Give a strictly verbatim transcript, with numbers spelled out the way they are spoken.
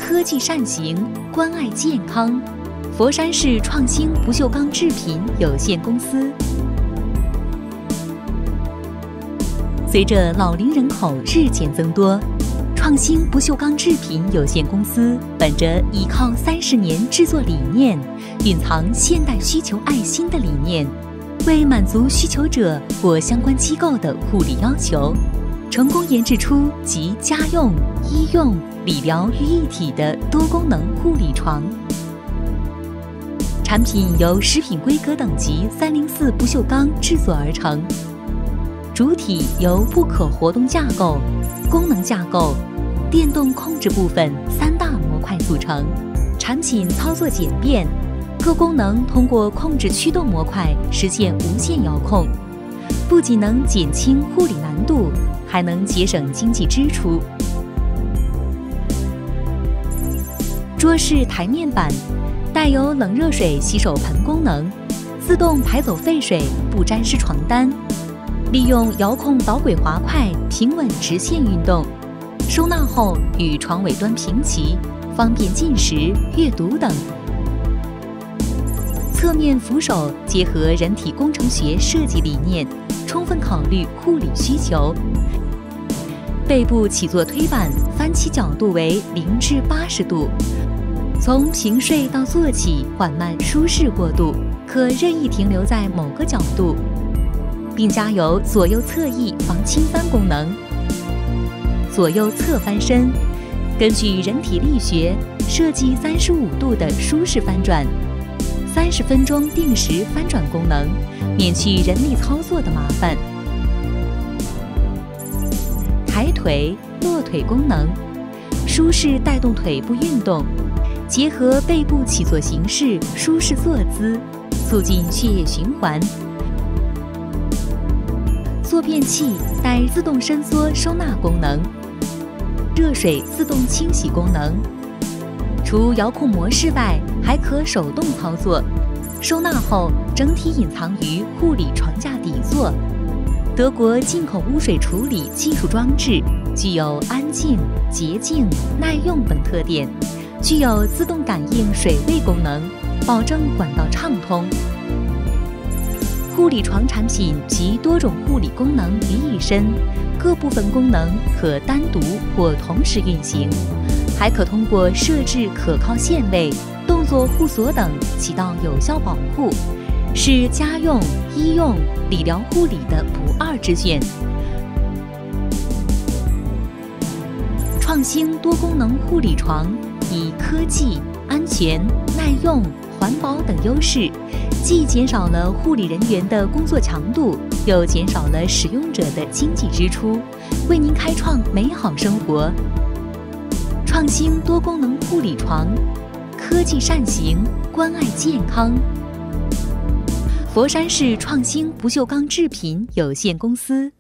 科技善行，关爱健康。佛山市创新不锈钢制品有限公司。随着老龄人口日渐增多，创新不锈钢制品有限公司本着倚靠三十年制作理念，蕴藏现代需求爱心的理念，为满足需求者或相关机构的护理要求，成功研制出集家用、医用、理疗于一体的多功能护理床。产品由食品规格等级三零四不锈钢制作而成，主体由不可活动架构、功能架构、电动控制部分三大模块组成。产品操作简便，各功能通过控制驱动模块实现无线遥控，不仅能减轻护理难度，还能节省经济支出。桌式台面板带有冷热水洗手盆功能，自动排走废水，不沾湿床单。利用遥控导轨滑块平稳直线运动，收纳后与床尾端平齐，方便进食、阅读等。侧面扶手结合人体工程学设计理念，充分考虑护理需求。背部起坐推板翻起角度为零至八十度，从平睡到坐起缓慢舒适过渡，可任意停留在某个角度，并加有左右侧翼防倾翻功能。左右侧翻身，根据人体力学设计三十五度的舒适翻转，三十分钟定时翻转功能，免去人力操作的麻烦。抬腿、落腿功能，舒适带动腿部运动，结合背部起坐形式，舒适坐姿，促进血液循环。坐便器带自动伸缩收纳功能，热水自动清洗功能。除遥控模式外，还可手动操作。收纳后整体隐藏于护理床架底座。德国进口污水处理技术装置，具有安静、洁净、耐用等特点，具有自动感应水位功能，保证管道畅通。护理床产品集多种护理功能于一身，各部分功能可单独或同时运行，还可通过设置可靠线位、动作护锁等起到有效保护，是家用、医用、理疗护理的不二之选。创新多功能护理床以科技、安全、耐用、环保等优势，既减少了护理人员的工作强度，又减少了使用者的经济支出，为您开创美好生活。创新多功能护理床，科技善行，关爱健康。佛山市创新不锈钢制品有限公司。